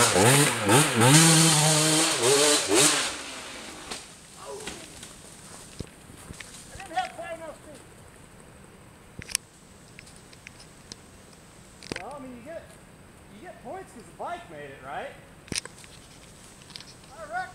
Well, I mean, you get points because the bike made it, right? I reckon.